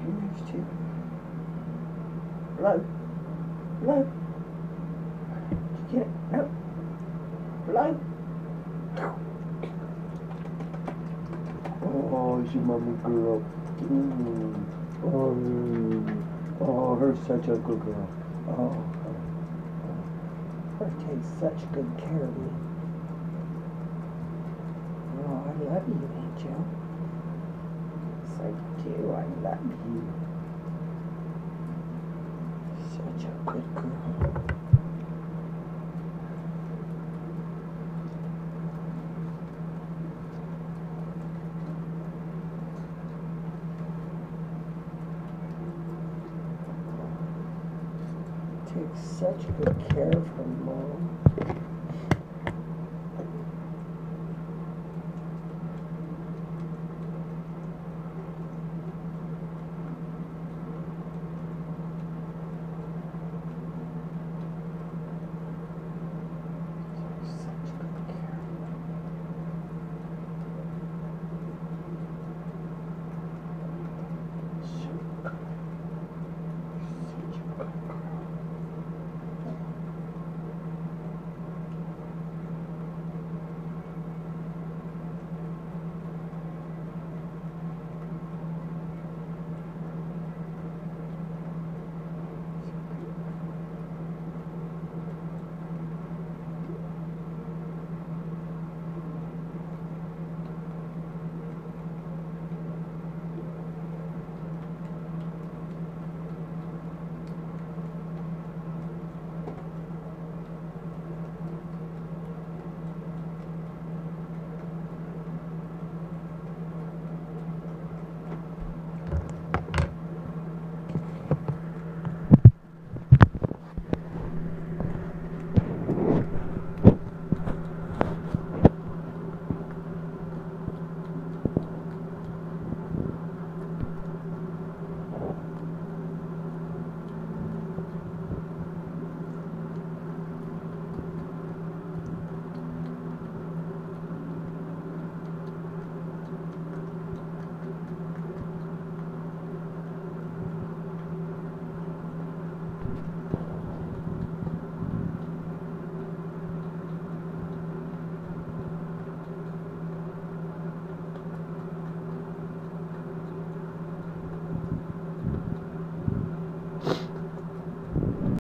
There's two. Blow. Blow. Get it? No. Blow. Oh, she's your mommy girl. Oh, her such a good girl. Oh, her takes such good care of me. Oh, I love you, Angel. Yes, I do. I love you. Such a good girl. Takes such good care of her mom.